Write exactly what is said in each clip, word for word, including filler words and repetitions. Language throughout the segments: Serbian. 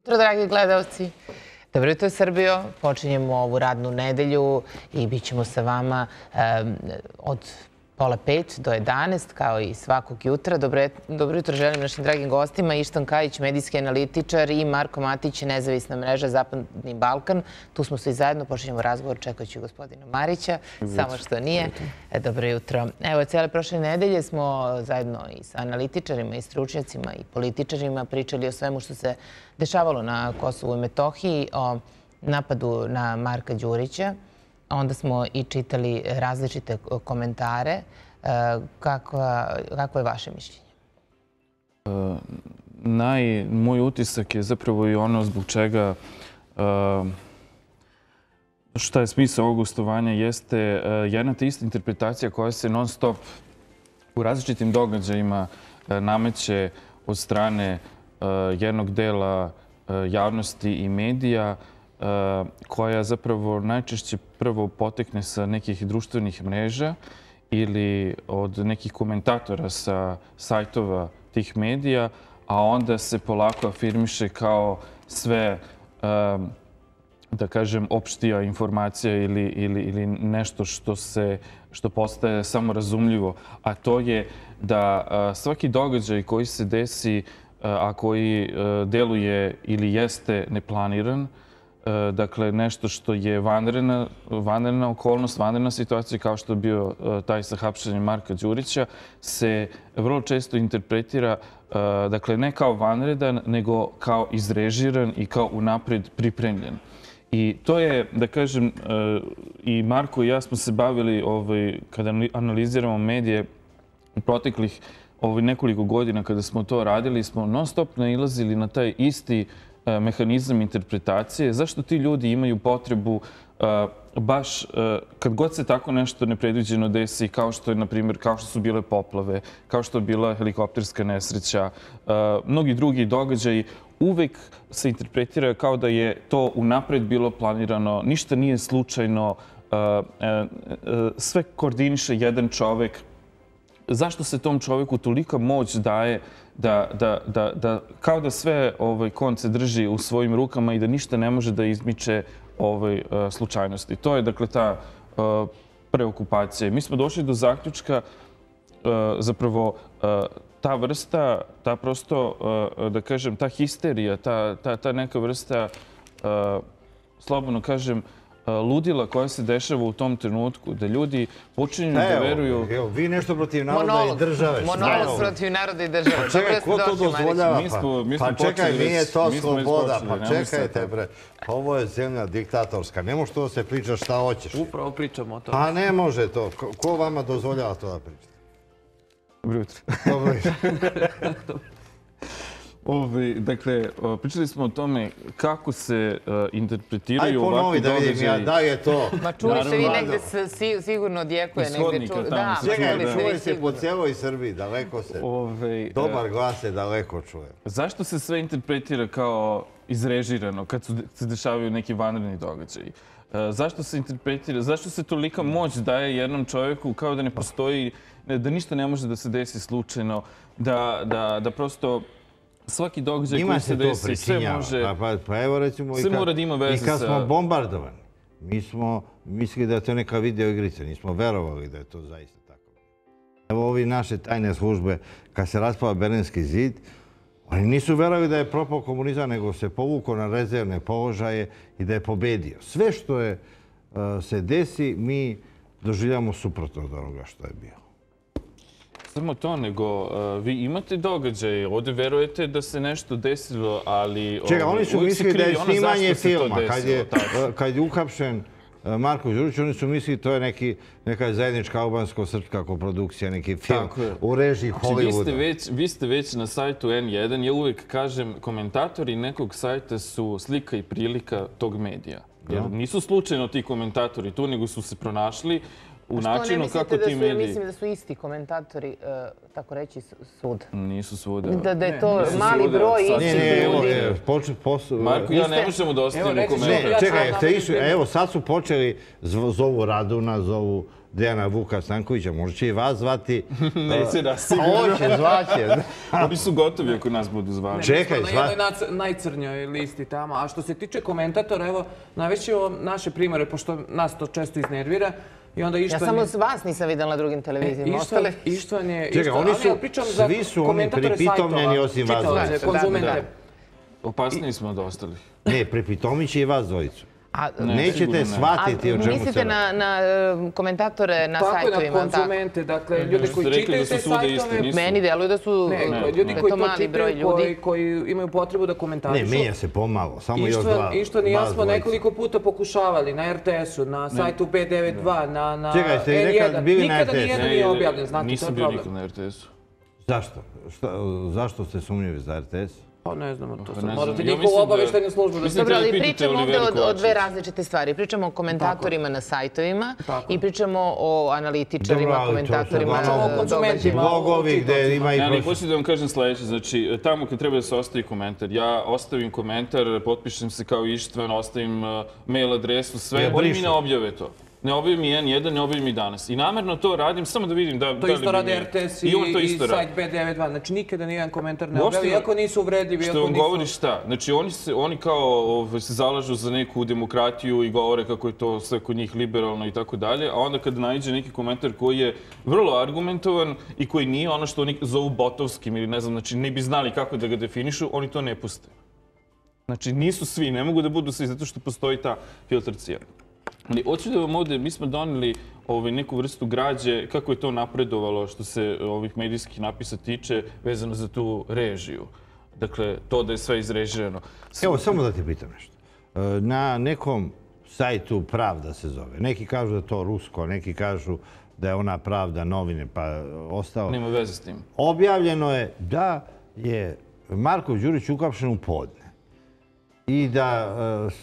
Dobro, dragi gledalci. Dobro jutro, Srbijo. Počinjemo ovu radnu nedelju i bit ćemo sa vama od pola pet do jedanaest, kao i svakog jutra. Dobro jutro želim našim dragim gostima. Ištan Kajić, medijski analitičar, i Marko Matić, nezavisna mreža Zapadni Balkan. Tu smo svi zajedno, počinjemo razgovor čekajući gospodina Marića, samo što nije. Dobro jutro. Evo, cijele prošle nedelje smo zajedno i sa analitičarima i stručnjacima i političarima pričali o svemu što se dešavalo na Kosovu i Metohiji, o napadu na Marka Đurića. Onda smo i čitali različite komentare. Kako je vaše mišljenje? Moj utisak je zapravo i ono zbog čega šta je smisao ovog gostovanja jeste jedna te ista interpretacija koja se non stop u različitim događajima nameće od strane jednog dela javnosti i medija, koja zapravo najčešće prvo potekne sa nekih društvenih mreža ili od nekih komentatora sa sajtova tih medija, a onda se polako afirmiše kao sve, da kažem, opštija informacija ili nešto što postaje samorazumljivo. A to je da svaki događaj koji se desi, a koji deluje ili jeste neplaniran, dakle, nešto što je vanredna okolnost, vanredna situacija, kao što je bio taj sa hapšenjem Marka Đurića, se vrlo često interpretira, dakle, ne kao vanredan, nego kao izrežiran i kao unapred pripremljen. I to je, da kažem, i Marko i ja smo se bavili, kada analiziramo medije u proteklih nekoliko godina, kada smo to radili, smo non stop nailazili na taj isti mehanizam interpretacije. Zašto ti ljudi imaju potrebu baš kad god se tako nešto nepredviđeno desi, kao što je, na primjer, kao što su bile poplave, kao što je bila helikopterska nesreća, mnogi drugi događaji, uvek se interpretira kao da je to unapred bilo planirano, ništa nije slučajno, sve koordiniše jedan čovek. Zašto se tom čoveku tolika moć daje da kao da sve konce drži u svojim rukama i da ništa ne može da izmiče slučajnosti? To je, dakle, ta preokupacija. Mi smo došli do zaključka, zapravo, ta vrsta, ta prosto, da kažem, ta histerija, ta neka vrsta, slobodno kažem, ludila koja se dešava u tom trenutku, da ljudi počinju da veruju... Evo, vi nešto protiv naroda i države. Monolog protiv naroda i države. Pa čekaj, ko to dozvoljava? Pa čekaj, nije to sloboda. Pa čekajte, bre. Ovo je zemlja diktatorska. Ne može to da se priča šta hoćeš. Upravo pričamo o tome. Pa ne može to. Ko vama dozvoljava to da pričate? Dobro jutro. Dobro jutro. Dakle, pričali smo o tome kako se interpretiraju ovakvi događaji. Aj, ponovi da vidim ja, da je to. Ma čuli se vi negde sigurno odjekuje. Da, čuli se po cijeloj Srbiji, daleko se. Dobar glas se daleko čuje. Zašto se sve interpretira kao izrežirano kad se dešavaju neki vanredni događaji? Zašto se interpretira, zašto se tolika moć daje jednom čovjeku kao da ne postoji, da ništa ne može da se desi slučajno, da prosto svaki događaj koji se desi, sve može... Pa evo recimo i kad smo bombardovani, mi smo mislili da je to neka video igrica, nismo verovali da je to zaista tako. Evo ovi naše tajne službe, kad se raspala Berlinski zid, oni nisu verovali da je propao komunizam, nego se povukao na rezervne položaje i da je pobedio. Sve što se desi, mi doživljamo suprotno od onoga što je bilo. Samo to, nego vi imate događaje, ovdje verujete da se nešto desilo, ali... Čekaj, oni su mislili da je snimanje filma. Kad je uhapšen Marko Đurić, oni su mislili da to je neka zajednička albansko-srpska koprodukcija, neki film u režiji Hollywooda. Vi ste već na sajtu N jedan, ja uvijek kažem, komentatori nekog sajta su slika i prilika tog medija. Jer nisu slučajno ti komentatori tu, nego su se pronašli u načinu kako ti mediji... Mislim da su isti komentatori, tako reći, sud. Nisu svuda. Da je to mali broj istih ljudi. Marko, ja ne možemo da ostavimo komentar. Čekaj, evo sad su počeli, zovu Raduna, zovu Dejana Vuka Stankovića, možda će i vas zvati. Neće nas sigurno. Hoće, zvaće. Oni su gotovi ako nas budu zvati. Čekaj, zvaće. Na jednoj najcrnjoj listi tamo. A što se tiče komentatora, evo, navešćemo naše primere, pošto nas to često iznervira. Ja samo s vas nisam videla na drugim televizijama. Ištvan je... Čekaj, oni su, svi su oni pripitomljeni osim vas dvojice. Čitaoce, konzumente. Opasniji smo od ostalih. Ne, pripitomit će i vas dvojicu. Nećete shvatiti o čemu se radi. Mislite na komentatore na sajtovima? Tako, na konzumente. Dakle, ljudi koji čitaju te sajtove... Meni deluju da su... Ljudi koji to čitaju, koji imaju potrebu da komentarišu. Ne, menja se pomalo. Samo još dva. Ištvan i ja smo nekoliko puta pokušavali na R T S-u, na sajtu P devet dva, na N jedan. Nikada nijedan nije objavljen, znate, to je Nisam bio nikad na R T S-u. Zašto? Zašto ste sumnjivi za R T S? Pa ne znamo to sad. Morate njihovu obaveštajnu službu da... Dobro, ali pričamo ovdje o dve različite stvari. Pričamo o komentatorima na sajtovima i pričamo o analitičarima, komentatorima, konzumentima. Blogovi gde ima i... Ja ne hoću da vam kažem sledeće. Znači, tamo kad treba da se ostavi komentar, ja ostavim komentar, potpišem se kao Ištvan, ostavim mail adresu, sve. Oni mi ne objave to. Ne objavim mi en jedan, ne objavim i danas. I namerno to radim samo da vidim da li bi... To isto radi R T S i sajt P devet dva. Znači nikada nijedan komentar ne objavi, iako nisu uvredljivi. Što vam govoriš šta? Znači oni kao se zalažu za neku demokratiju i govore kako je to sve kod njih liberalno i tako dalje, a onda kad nađe neki komentar koji je vrlo argumentovan i koji nije ono što oni zovu botovskim ili ne znam, znači ne bi znali kako da ga definišu, oni to ne puste. Znači nisu svi, ne mogu da budu svi zato što postoji ta filtracija. Ali hoću da vam ovdje, mi smo doneli neku vrstu građe, kako je to napredovalo što se ovih medijskih napisa tiče vezano za tu režiju. Dakle, to da je sve izrežirano. Evo, samo da ti pitam nešto. Na nekom sajtu Pravda se zove. Neki kažu da je to rusko, neki kažu da je ona Pravda novine, pa ostao. Nema veze s tim. Objavljeno je da je Marko Đurić uhapšen u podne. I da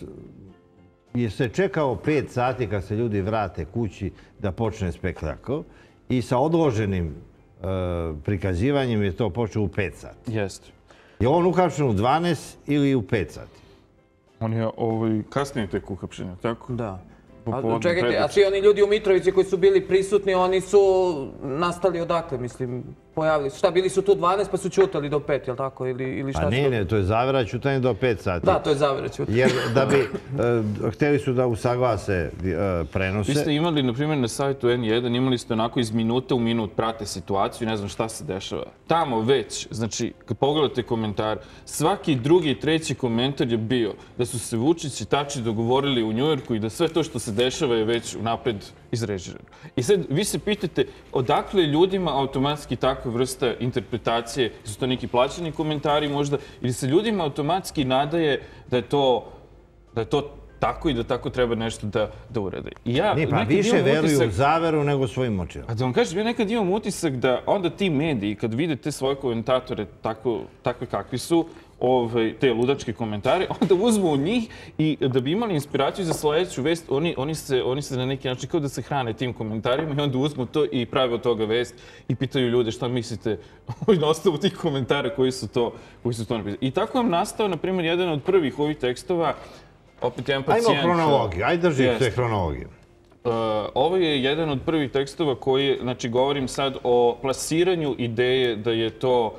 je se čekao pet sati kad se ljudi vrate kući da počne spektakl i sa odloženim prikazivanjem je to počeo u pet sati. Jeste. Je on uhapšen u dvanaest ili u pet sati? On je kasnije tek uhapšen, tako? Da. Čekajte, a svi oni ljudi u Mitrovici koji su bili prisutni, oni su nastali odakle, mislim, pojavili su. Šta, bili su tu dvanaest pa su čutali do pet, je li tako? Ili šta su? Pa ne, ne, to je zavera čutanje do pet sati. Da, to je zavera čutanje. Jer da bi, hteli su da usaglase prenose. Vi ste imali, na primjer, na sajtu en jedan, imali ste onako iz minuta u minut prate situaciju, ne znam šta se dešava. Tamo već, znači, kad pogledate komentar, svaki drugi i treći komentar je bio da su se Vučić i Tači dogovorili u Njujorku i da sve to što se dešava je već unapred izrežirano. I sad, vi se pitate odakle ljudima automatski takva vrsta interpretacije, su to neki plaćeni komentari možda, ili se ljudima automatski nadaje da je to tako i da tako treba nešto da urede. Ne, pa više veruju u zaveru nego svojim očima. A da vam kažem, ja nekad imam utisak da onda ti mediji, kad vide te svoje komentatore takve kakvi su, te ludačke komentare, onda uzmu od njih i da bi imali inspiraciju za sljedeću vest, oni se na neki način kao da se hrane tim komentarima i onda uzmu to i prave od toga vest i pitaju ljude šta mislite na osnovu tih komentara koji su to napisali. I tako vam nastao, na primjer, jedan od prvih ovih tekstova, opet jedan pacijent... Ajmo hronologiju, ajde drži se hronologiju. Ovo je jedan od prvih tekstova koji, znači, govorim sad o plasiranju ideje da je to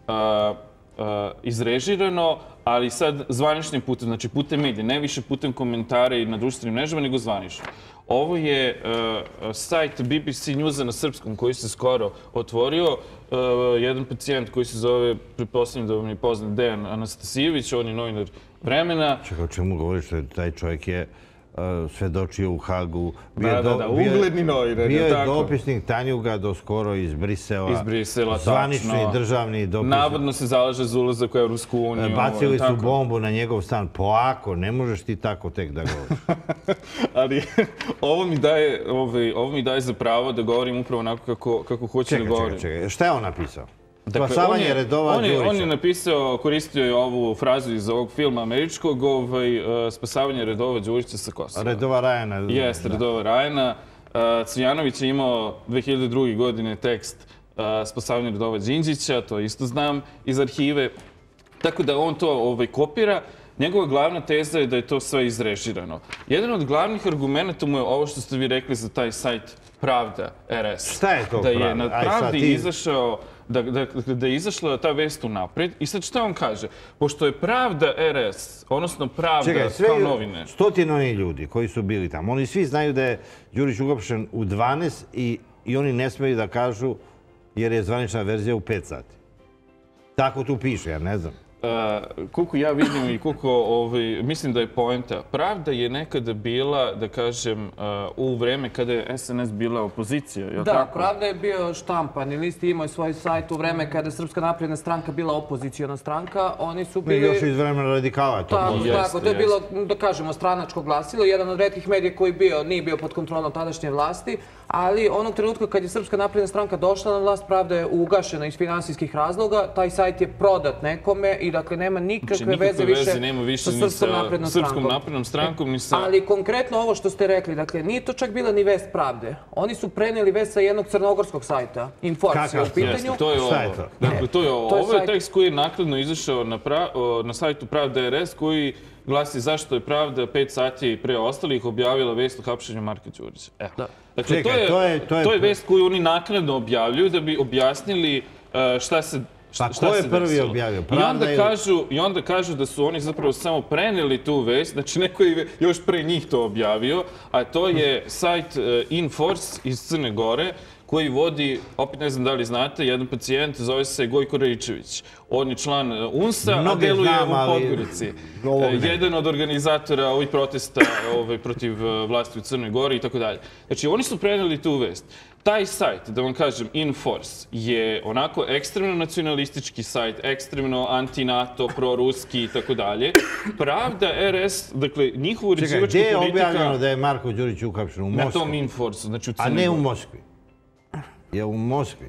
izrežirano, ali sad zvaničnim putem, znači putem medija, ne više putem komentara i na društvenim mrežama, nego zvanično. Ovo je sajt B B C Newsa na srpskom koji se skoro otvorio. Jedan pacijent koji se zove, pretpostavljam da vam je poznat, Dejan Anastasijević, on je novinar Vremena. Čekaj, o čemu govoriš? Taj čovjek je svedočio u Hagu. Da, da, da, ugledni novinar. Bio je dopisnik Tanjuga do skoro iz Brisela. Iz Brisela, tačno. Zvanični državni dopisnik. Navodno se zalaže za ulazak u Evropsku uniju. Bacili su bombu na njegov stan. Polako, ne možeš ti tako tek da govoriš. Ali ovo mi daje za pravo da govorim upravo onako kako hoću da govorim. Čekaj, čekaj, šta je on napisao? Spasavanje redova Đurića. On je napisao, koristio je ovu frazu iz ovog filma američkog, spasavanje redova Đurića sa Kosova. Redova Rajana. Jeste, redova Rajana. Cvijanović je imao dve hiljade druge. godine tekst Spasavanje Radova Đinđića, to isto znam iz arhive. Tako da on to ovaj, kopira. Njegova glavna teza je da je to sve izrežirano. Jedan od glavnih argumenta mu je ovo što ste vi rekli za taj sajt Pravda R S. Šta je to da je Pravda? na Aj, sad Pravdi ti- izašao, da, da, da je izašla ta vest unapred. I sad šta on kaže? Pošto je Pravda R S, odnosno Pravda Čekaj, sve kao novine. stotine onih ljudi koji su bili tamo, oni svi znaju da je Đurić uhapšen u dvanaest i, i oni ne smeju da kažu jer je zvanična verzija u pet sati. Tako tu piše, ja ne znam. Uh, koliko ja vidim i koliko ovaj, mislim da je poenta. Pravda je nekada bila, da kažem, uh, u vreme kada je S N S bila opozicija, je li Da, tako? Pravda je bio štampani list, imao je svoj sajt u vreme kada je Srpska napredna stranka bila opozicijona stranka. Oni su Mi bili... još iz vremena radikala je to. Tako, bilo. Jeste, tako, to je jeste. bilo, da kažemo, stranačko glasilo, jedan od retkih medija koji bio, nije bio pod kontrolom tadašnje vlasti, ali onog trenutka kad je Srpska napredna stranka došla na vlast, Pravda je ugašena iz finansijskih razloga, taj sajt je prodat nekome i dakle nema nikakve, Znači, nikakve veze veze više nema više sa ni Srpskom sa naprednom Srpskom strankom. naprednom strankom, ni sa... Ali konkretno ovo što ste rekli, dakle, nije to čak bila ni vest Pravde. Oni su preneli vest sa jednog crnogorskog sajta, Inforce je Kakav? u pitanju. Jeste, to je Šta je ovo. to? Dakle, to je ovo. To je Ovo je sajt- tekst koji je nakladno izašao na, pra, o, na sajtu Pravda R S koji glasi zašto je Pravda pet sati pre ostalih objavila vest o hapšenju Marka Đurića. Evo. Dakle, Čekaj, to, je, to je- to je- to je vest koju oni naknadno objavljuju da bi objasnili uh, šta se Pa šta ko je se prvi desilo. objavio? I Pravda onda, ili- kažu, I onda kažu da su oni zapravo samo preneli tu vest, znači neko je još pre njih to objavio, a to je sajt uh, Inforce iz Crne Gore, koji vodi, opet ne znam da li znate, jedan pacijent, zove se Gojko Raičević. On je član U N S-a, a Mnoge deluje znam, u ali Podgorici. ovog E, ne. Jedan od organizatora ovih protesta ovaj, protiv e, vlasti u Crnoj Gori i tako dalje. Znači, oni su preneli tu vest. Taj sajt, da vam kažem, Inforce, je onako ekstremno nacionalistički sajt, ekstremno anti-NATO, proruski i tako dalje. Pravda R S, dakle, njihovu Čekaj, uređivačka gdje je politika objavljeno da je Marko Đurić uhapšen? U na Moskvi? tom Inforce, znači u A Crnoj ne u Gori. Moskvi. Je u Moskvi.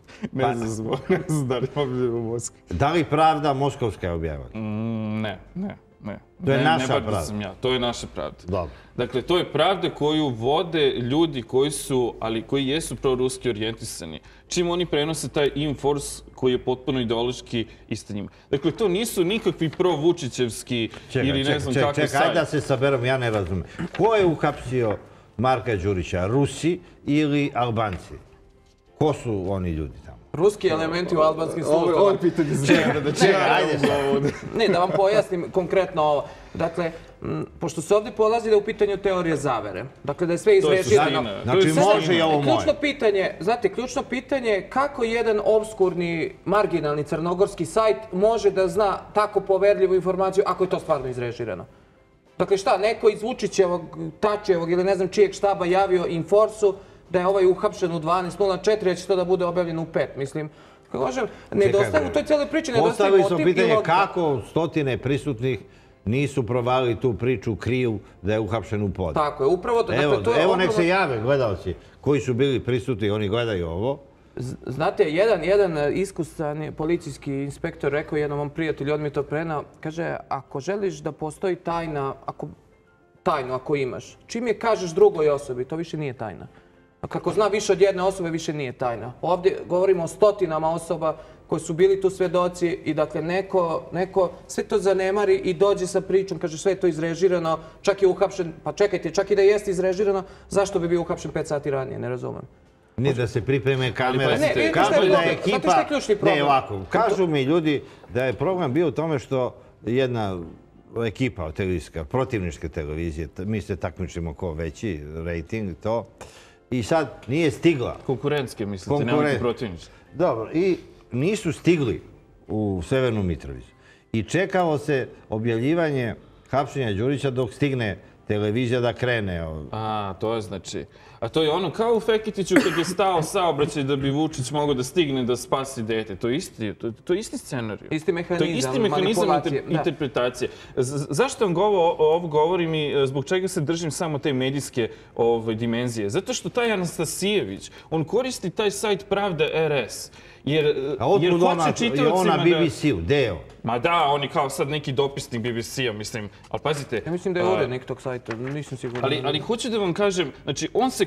Ne znam, ne znam da li objavljeno u Moskvi. Da li Pravda Moskovska je objavila? Mm, ne, ne, ne. To je ne, naša ne bar da pravda. sam ja, to je naša pravda. Dobro. Dakle, to je pravda koju vode ljudi koji su, ali koji jesu proruski orijentisani. Čim oni prenose taj Inforce koji je potpuno ideološki isto njima. Dakle, to nisu nikakvi pro-Vučićevski Čekaj, ili ne čekaj, znam čekaj, kakvi čekaj, ajde da sajt. se saberem, ja ne razumem. Ko je uhapsio Marka Đurića? Rusi ili Albanci? Ko su oni ljudi tamo? Ruski elementi u albanskim službama. pitanje za da Čekaj, ajde sad. Ne, da vam pojasnim konkretno ovo. Dakle, m, pošto se ovdje polazi da je u pitanju teorije zavere. Dakle, da je sve To je izreširano. suština. Znači, To je može suština. i ovo moje. Ključno pitanje, znate, ključno pitanje je kako jedan obskurni, marginalni crnogorski sajt može da zna tako poverljivu informaciju ako je to stvarno izrežirano. Dakle, šta, neko iz Vučićevog, Tačevog ili ne znam čijeg štaba javio Inforcu da je ovaj uhapšen u dvanaest nula četiri, a će to da bude objavljeno u pet. Mislim, kako kažem, nedostaje u toj cijeloj priči, nedostaje Postavili motiv smo i pitanje logika. kako stotine prisutnih nisu provalili tu priču, kriju da je uhapšen u pod. Tako je, upravo to. Evo, Dakle, to je evo nek ogromno- se jave gledalci koji su bili prisutni, oni gledaju ovo. Z- Znate, jedan, jedan e, iskusan policijski inspektor rekao jednom mom prijatelju, on mi je to prenao, kaže, ako želiš da postoji tajna, ako, tajnu ako imaš, čim je kažeš drugoj osobi, to više nije tajna. A kako zna više od jedne osobe, više nije tajna. Ovdje govorimo o stotinama osoba koji su bili tu svedoci i dakle neko, neko sve to zanemari i dođe sa pričom, kaže sve je to izrežirano, čak je uhapšen, pa čekajte, čak i da jeste izrežirano, zašto bi bio uhapšen pet sati ranije, ne razumem. Nije da se pripreme kamere. pazite, Ne, vidite Kažu šta je da problem? Znate šta je ključni problem? Ne, ovako. Kažu mi ljudi da je problem bio u tome što jedna ekipa televizijska, protivničke televizije, t- mi se takmičimo ko veći, rating, to, i sad nije stigla. Konkurentske, mislite, Konkuren- nemojte protivnici. Dobro, i nisu stigli u Severnu Mitrovicu. I čekalo se objavljivanje hapšenja Đurića dok stigne televizija da krene. A, to je znači... A to je ono kao u Feketiću kad je stao saobraćaj da bi Vučić mogao da stigne da spasi dete. To je isti, to, to je isti scenarij. Isti mehanizam, To je isti mehanizam manipulacije, inter- da. interpretacije. Z- zašto vam govo, ovo govorim i e, zbog čega se držim samo te medijske ovaj, dimenzije? Zato što taj Anastasijević, on koristi taj sajt Pravda R S. Jer, A jer otkud ona, hoće je čitaocima ona da... B B C-u, deo? Ma da, on je kao sad neki dopisnik B B C-a, mislim. Ali pazite... Ja mislim da je a, urednik tog sajta, nisam siguran. Ali, ali hoću da vam kažem, znači, on se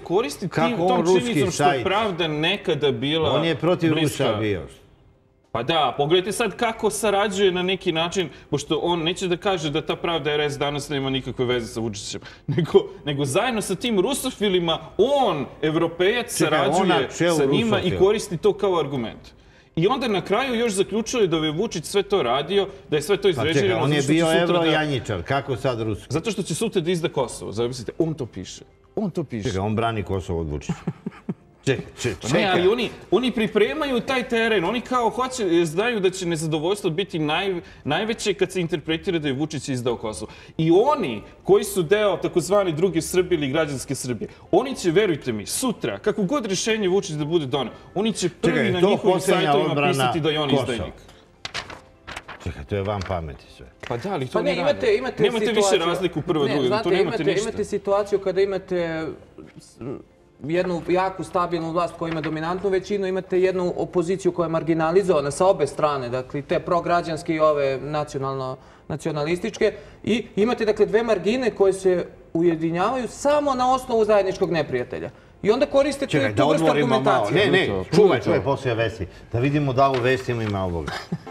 koristi Kako tom on ruski činjenicom što sajt? je pravda nekada bila On je protiv bliska. Rusa bio. Pa da, pogledajte sad kako sarađuje na neki način, pošto on neće da kaže da ta Pravda er es danas nema nikakve veze sa Vučićem, nego, nego zajedno sa tim rusofilima on, evropejac, Čekaj, on sarađuje na čelu sa njima i rusofila. koristi to kao argument. I onda na kraju još zaključuje da je Vučić sve to radio, da je sve to Pa čekaj, izrežirano. on je zato što će bio sutra da- evrojanjičar, kako sad ruski? Zato što će sutra da izda Kosovo. Zamislite, on to piše. On to piše. Čekaj, on brani Kosovo od Vučića. Čekaj, čekaj. Ne, ali oni, oni pripremaju taj teren. Oni kao hoće, znaju da će nezadovoljstvo biti naj, najveće kad se interpretira da je Vučić izdao Kosovo. I oni koji su deo takozvani druge Srbije ili građanske Srbije, oni će, verujte mi, sutra, kako god rješenje Vučić da bude doneo, oni će prvi Čekaj, na to njihovim posljednja sajtovima odbrana pisati da je on Kosova. izdajnik. Čekaj, to je van pameti sve. Pa da, ali to Pa ne, ne imate, rade. imate Nemate situaciju... više razliku prvo Ne, druge, znate, tu nemate imate, ništa. imate situaciju kada imate s- jednu jaku, stabilnu vlast koja ima dominantnu većinu, imate jednu opoziciju koja je marginalizovana sa obe strane, dakle, te prograđanske i ove nacionalno, nacionalističke, i imate, dakle, dve margine koje se ujedinjavaju samo na osnovu zajedničkog neprijatelja. I onda koristite Čekaj, da tu vrstu odmorimo malo. argumentacije. Ne, ne, to, čuvaj, to. čuvaj poslije vesti. Da vidimo da li u vestima ima ovoga.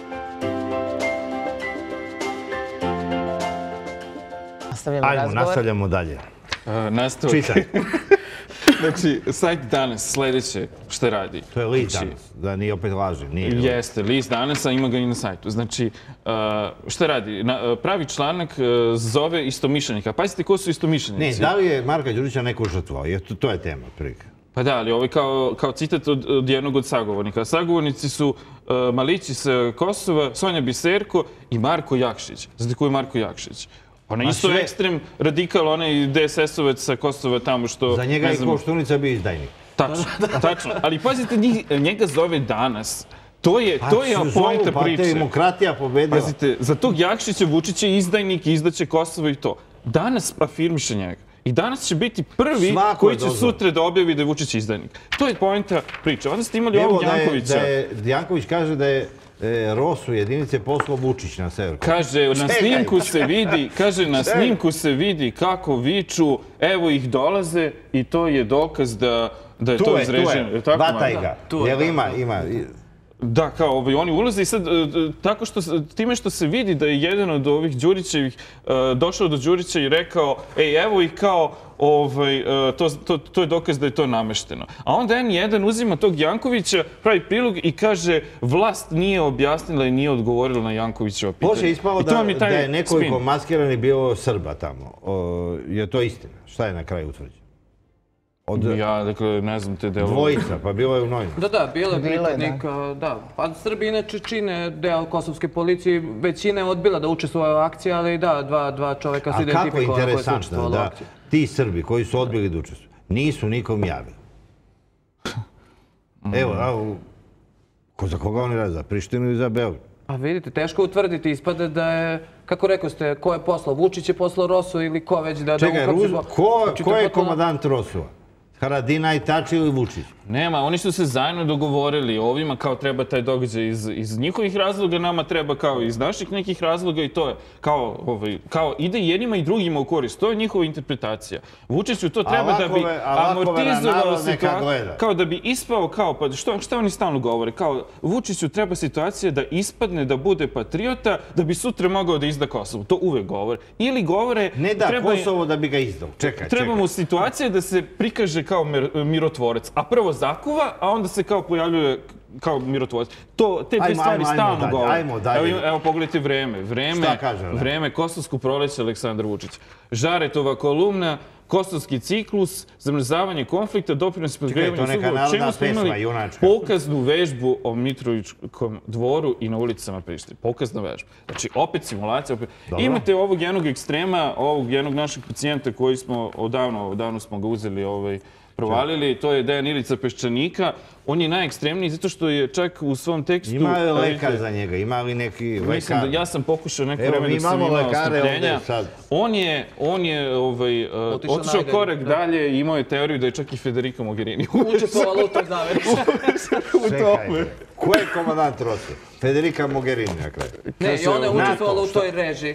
Nastavljamo Ajmo, razgovor. nastavljamo dalje. Uh, nastavak. Čitaj. Znači, sajt danas, sledeće, šta radi? To je list Znači, danas, da nije opet lažem. Nije list. Jeste, list danas, a ima ga i na sajtu. Znači, uh, šta radi? Na, uh, pravi članak uh, zove istomišljenika. Pazite ko su Ne, istomišljenici. da li je Marka Đurića neko žrtvovao? Je, to, to je tema, prilike. Pa da, ali ovo je kao, kao citat od, od jednog od sagovornika. Sagovornici su uh, Malići sa Kosova, Sonja Biserko i Marko Jakšić. Znate ko je Marko Jakšić? Ona je isto sve- ekstrem radikal, onaj de es es-ovac sa Kosova tamo što... Za njega ne je znam, Koštunica bio izdajnik. Tačno, tačno. Ali pazite, njih, njega zove danas. To je, to je zovu, poenta pa te priče. demokratija pobedila. Pazite, za tog Jakšića Vučić je izdajnik i izdaće Kosovo i to. Danas afirmiše njega. I danas će biti prvi Svako koji je će dozvolio. sutra da objavi da je Vučić izdajnik. To je poenta priče. Onda ste imali Evo ovog da je, Jankovića. da je, Janković kaže da je e, Rosu jedinice poslao Vučić na sever. Kaže, na Čekaj. snimku se vidi, kaže, na Čekaj. snimku se vidi kako viču, evo ih dolaze i to je dokaz da, da je Tu to je, tu izreženo. je, Tako, vataj Marko? ga. tu je, Jel da, ima, da. ima. Da, kao ovaj, oni ulaze i sad, e, e, tako što, se- time što se vidi da je jedan od ovih Đurićevih e, došao do Đurića i rekao, ej, evo ih kao, ovaj, e, to, to, to je dokaz da je to namešteno. A onda en jedan uzima tog Jankovića, pravi prilog i kaže, vlast nije objasnila i nije odgovorila na Jankovićeva pitanja. Poslije je ispalo I to da, vam je taj da je nekoliko spin. maskirani bio Srba tamo. O, je to istina? Šta je na kraju utvrđeno? Od Ja, dakle, ne znam te delove. dvojica, pa bilo je u novinu. Da, da, bilo je Bilo je, pripadnika, da. Pa Srbi inače čine deo kosovske policije, većina je odbila da učestvuje u akciji, ali da, dva, dva čoveka su A kako je identifikovali koji su interesantno učestvovali u da akciji. ti Srbi koji su odbili da učestvuju, nisu nikom javili. Evo, a, u- ko za koga oni rade? Za Prištinu i za Beograd. A vidite, teško utvrditi, ispada da je, kako rekao ste, ko je poslao? Vučić je poslao Rosu ili ko već da... da Čekaj, uhapsi Ruz, Bo- ko, Znači, ko to je potpuno- komadant Rosova? Haradinaj, Tači ili Vučić? Nema, oni su se zajedno dogovorili. Ovima kao treba taj događaj iz, iz njihovih razloga, nama treba kao iz naših nekih razloga i to je kao, ovaj, kao ide jednima i drugima u korist. To je njihova interpretacija. Vučiću to treba da bi lakove- a lakove na amortizovao narod neka situaciju, gleda. kao da bi ispao kao, pa što, šta oni stalno govore? Kao Vučiću treba situacija da ispadne da bude patriota, da bi sutra mogao da izda Kosovo. To uvek govore. Ili govore... Ne da treba- Kosovo da bi ga izdao. Čekaj, Treba čekaj. mu situacija da se prikaže kao mir- mirotvorac, a prvo zakuva, a onda se kao pojavljuje kao mirotvorac. To, te dve Ajmo, stvari ajmo, ajmo stalno dalje, govore. ajmo dalje. Evo, evo pogledajte vreme. Vreme, Šta kaže vreme? vreme Kosovsko proleće Aleksandar Vučić. Žaretova kolumna, Kosovski ciklus, zamrzavanje konflikta, doprinos Čekaj, podgrevanju to neka sukoba. narodna Čemu smo pesma, imali junačka. pokaznu vežbu o Mitrovićkom dvoru i na ulicama Prištine. Pokazna vežba. Znači, opet simulacija. Opet... Dobro. Imate ovog jednog ekstrema, ovog jednog našeg pacijenta koji smo odavno, odavno smo ga uzeli ovaj, provalili, to je Dejan Ilica Peščanika. On je najekstremniji zato što je čak u svom tekstu... Ima li a lekar vidite, za njega? Ima li neki Mislim lekar? da ja sam pokušao neko Evo, vreme mi dok sam imamo imao lekare ovde strpljenja. sad. On je, on je ovaj, uh, Otišao otišao najdalje, korak da. dalje i imao je teoriju da je čak i Federica Mogherini Učestvovala u toj zaveri. u tome. Čekaj, ko je komadant Rosova? Federica Mogherini na kraju. Ne, i ona je NATO, učestvovala u šta? toj režiji.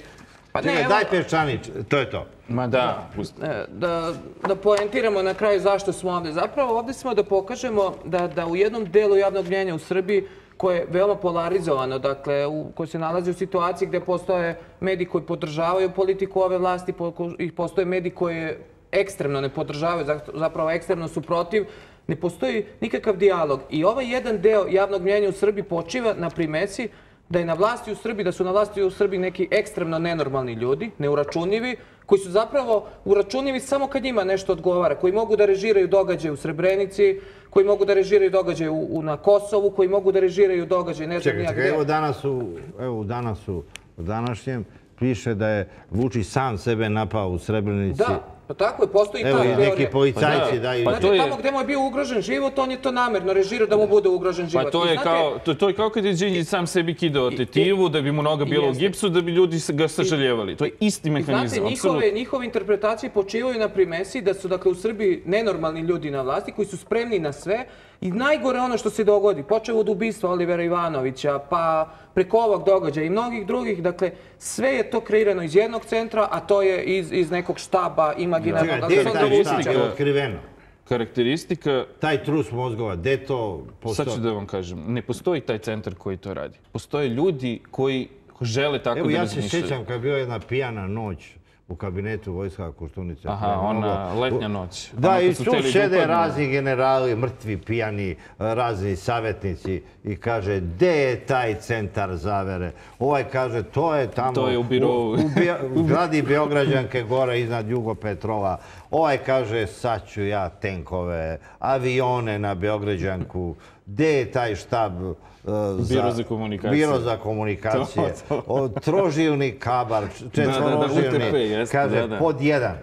Pa ne, Čekaj, evo- daj peščanić, to je to. Ma da, pusti. E, Da, da poentiramo na kraju zašto smo ovde. Zapravo ovde smo da pokažemo da, da u jednom delu javnog mnjenja u Srbiji koje je veoma polarizovano, dakle, u, koje se nalazi u situaciji gde postoje mediji koji podržavaju politiku ove vlasti po, i postoje mediji koji ekstremno ne podržavaju, zapravo ekstremno su protiv, ne postoji nikakav dijalog. I ovaj jedan deo javnog mnjenja u Srbiji počiva na primeci da je na vlasti u Srbiji, da su na vlasti u Srbiji neki ekstremno nenormalni ljudi, neuračunljivi, koji su zapravo uračunljivi samo kad njima nešto odgovara, koji mogu da režiraju događaje u Srebrenici, koji mogu da režiraju događaje u, u, na Kosovu, koji mogu da režiraju događaje ne znam Čekaj, nijak čekaj, gde. evo danas u, evo u danas u, u današnjem piše da je Vučić sam sebe napao u Srebrenici. Da, pa tako je, postoji ta Evo i teorija. neki policajci Pa daju... Pa Znači, to je- tamo gde mu je bio ugrožen život, on je to namerno režirao da mu bude ugrožen život. Pa to I je znate, kao, to, to je kao kad je Đinđić sam sebi kidao tetivu da bi mu noga bila u Jeste. gipsu, da bi ljudi ga sažaljevali. To je isti I mehanizam, znate, apsolutno. njihove, njihove interpretacije počivaju na primesi da su dakle, u Srbiji nenormalni ljudi na vlasti koji su spremni na sve i najgore ono što se dogodi, počeo od ubistva Olivera Ivanovića, pa preko ovog događaja i mnogih drugih, dakle, sve je to kreirano iz jednog centra, a to je iz, iz nekog štaba imaginarnog Čekaj, gdje je Aleksandra taj Vučića. šta? Je otkriveno. Karakteristika, Taj trus mozgova, gde to sad postoji? ću da vam kažem, ne postoji taj centar koji to radi. Postoje ljudi koji žele tako Evo da ja se razmišljaju. sjećam kad je bila jedna pijana noć u kabinetu Vojska Koštunice. Aha, ona letnja noć. Da, Ona i kad su tu hteli da šede upadnu. razni generali, mrtvi, pijani, razni savjetnici i kaže, gde je taj centar zavere? Ovaj kaže, to je tamo... To je u birovu. U, u, Bia- u gradi Beograđanke gore iznad Jugo Petrova. Ovaj kaže, sad ću ja tenkove, avione na Beograđanku. Gde je taj štab? uh, Biro za komunikacije. Biro za komunikacije. To, O, troživni kabar, da, četvoroživni. U T P, jeste, Kaže, da, da. pod jedan.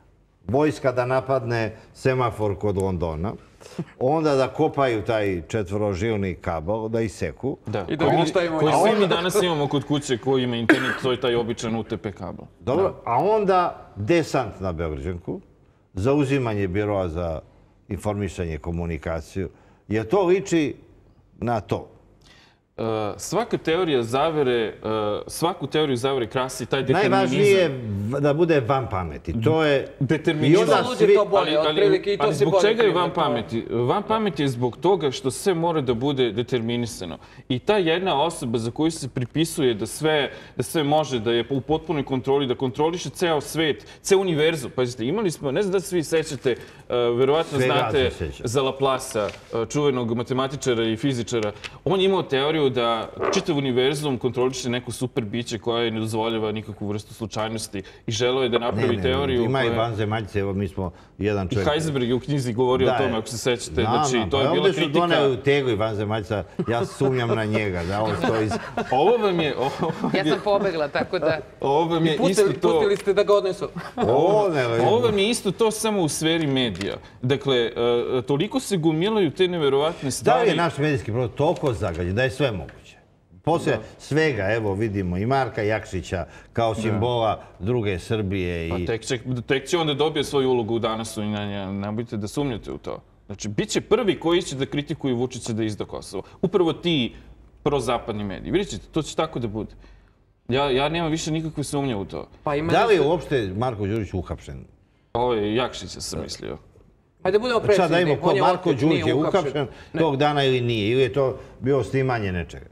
Vojska da napadne semafor kod Londona, onda da kopaju taj četvoroživni kabel, da iseku. Da, I da koji, vidi šta ima koji unutra. svi mi danas imamo kod kuće koji ima internet, to je taj običan U T P kabel. Dobro, a onda desant na Beograđanku, zauzimanje biroa za informisanje, komunikaciju. Jer to liči na to. Uh, svaka teorija zavere, uh, svaku teoriju zavere krasi taj determinizam. Najvažnije je v- da bude van pameti. To je... Determinizam. I onda Ljudi svi... to bolje, otprilike, i to ali se zbog bolje čega je prima, van to- pameti? Van pameti je zbog toga što sve mora da bude determinisano. I ta jedna osoba za koju se pripisuje da sve, da sve može, da je u potpunoj kontroli, da kontroliše ceo svet, ceo univerzum. Pazite, imali smo, ne znam da se svi sećate, uh, verovatno Svega znate se sećam. za Laplasa, uh, čuvenog matematičara i fizičara. On je imao teoriju da čitav univerzum kontroliše neko super biće koje ne dozvoljava nikakvu vrstu slučajnosti i želeo je da napravi teoriju ima i koja... vanzemaljce, evo mi smo jedan I čovjek... Heisenberg je u knjizi govorio Da, o tome, je. ako se sećate. Znam, Znači, znam, to je pa bila ovdje su kritika. doneli u teglu i vanzemaljca, ja sumnjam na njega, da on stoji... iz- Ovo vam je, ovo vam Ja je, sam pobegla, tako da... ovo vam je isto Pustili, to... pustili ste da ga odnesu. O, ne, Ovo vam je isto to samo u sferi medija. Dakle, e, toliko se gomilaju te neverovatne Da li stvari. je naš medijski prostor toliko zagađen da je sve moguće? Poslije svega, evo vidimo i Marka Jakšića kao simbola druge Srbije Pa i... tek će, tek će onda dobije svoju ulogu u Danasu i na nje. Ne budete da sumnjate u to. Znači, bit će prvi koji će da kritikuju Vučića da izda Kosovo. Upravo ti prozapadni mediji. Vidjet ćete, to će tako da bude. Ja, ja nemam više nikakve sumnje u to. Pa ima Da li je nešto- uopšte Marko Đurić uhapšen? Ovo je Jakšića sam mislio. Hajde budemo Sad da precizni. imamo ko on je Marko otet, Đurić nije je uhapšen tog dana ili nije? Ili je to bilo snimanje nečega?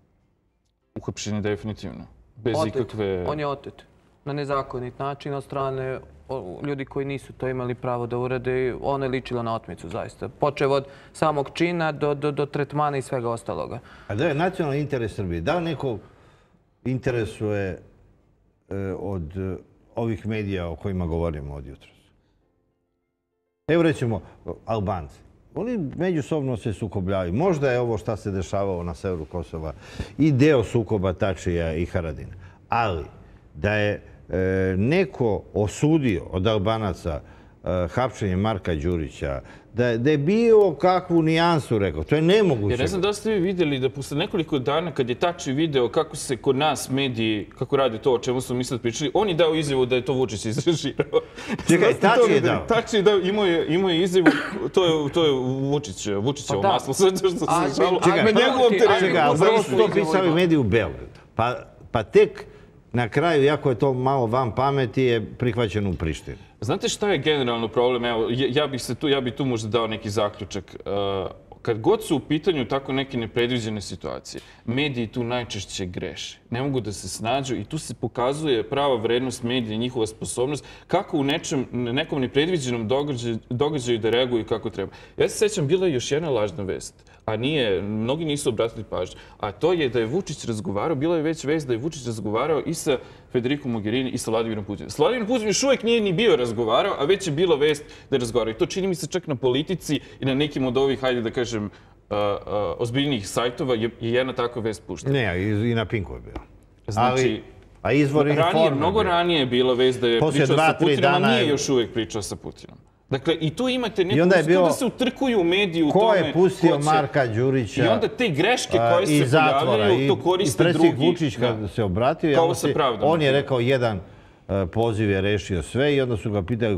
Uhapšen je definitivno. Bez Otet. ikakve... On je otet. Na nezakonit način od strane o, ljudi koji nisu to imali pravo da urade. I ono je ličilo na otmicu, zaista. Počev od samog čina do, do, do tretmana i svega ostaloga. A da je nacionalni interes Srbije? Da li neko interesuje e, od e, ovih medija o kojima govorimo od jutros? Evo rećemo Albanci. Oni međusobno se sukobljavaju. Možda je ovo šta se dešavalo na severu Kosova i deo sukoba Tačija i Haradina. Ali da je e, neko osudio od Albanaca e, hapšenje Marka Đurića, da, je- da je bilo kakvu nijansu rekao. To je nemoguće. Jer ne znam da li ste vi vidjeli da posle nekoliko dana kad je Tači video kako se kod nas mediji, kako rade to o čemu smo mi sad pričali, on je dao izjavu da je to Vučić izrežirao. Čekaj, Znate to Tači je vidjeli? dao? Tači je dao, imao je, imao je izjavu, to je, to je Vučić, Vučićevo Pa da. maslo, sve to što se Ajde, žalo. čekaj, Na njegovom ti- terenu. ajde, Čekaj, ali Za prvo istu su to izjavu pisali ima. mediji u Beogradu. Pa, pa tek na kraju, iako je to malo van pameti, je prihvaćeno u Prištini. Znate šta je generalno problem? Evo, ja bih se tu, ja bih tu možda dao neki zaključak. Kad god su u pitanju tako neke nepredviđene situacije, mediji tu najčešće greše. Ne mogu da se snađu i tu se pokazuje prava vrednost medija, njihova sposobnost kako u nečem, nekom nepredviđenom događaju, događaju da reaguju kako treba. Ja se sećam, bila je još jedna lažna vest, a nije, mnogi nisu obratili pažnju, a to je da je Vučić razgovarao, bila je već vest da je Vučić razgovarao i sa Federico Mogherini i sa Vladimirom Putinom. S Vladimirom Putinom još uvijek nije ni bio razgovarao, a već je bila vest da je razgovarao. I to čini mi se čak na Politici i na nekim od ovih, hajde da kažem, ozbiljnijih sajtova je jedna takva vest puštena. Ne, i na Pinku je bio. Znači, a izvor informa. Mnogo ranije je bila vest da je pričao sa Putinom, a nije još uvijek pričao sa Putinom. Dakle, i tu imate neku usko da se utrkuju u mediju u tome ko je pustio Marka Đurića i onda te greške koje se pojavljaju, to koriste drugi. I predsjednik Vučić kad se obratio, on je rekao jedan poziv je rešio sve i onda su ga pitali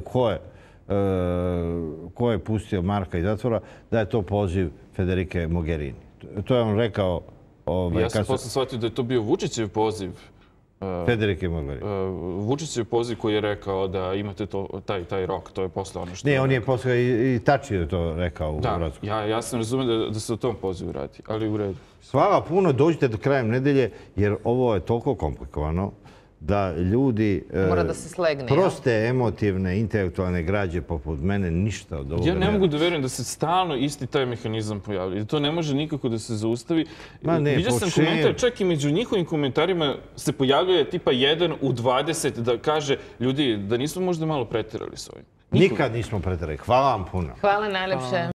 ko je pustio Marka iz zatvora, da je to poziv Federike Mogherini. To je on rekao... Ja sam posle shvatio da je to bio Vučićev poziv. Federike Mogherini. Vučićev poziv koji je rekao da imate taj rok, to je posle ono što... Ne, on je posle i Tačio to rekao u Hrvatsku. Da, ja sam razumio da se o tom pozivu radi, ali u redu. Hvala puno, dođite do krajem nedelje, jer ovo je toliko komplikovano da ljudi proste, emotivne, intelektualne građe poput mene ništa od ovoga ne... Ja ne mogu da verujem da se stalno isti taj mehanizam pojavlja. To ne može nikako da se zaustavi. Vidio sam komentar, čak i među njihovim komentarima se pojavljuje tipa jedan u dvadeset da kaže ljudi da nismo možda malo preterali s ovim. Nikad nismo preterali. Hvala vam puno. Hvala najlepše.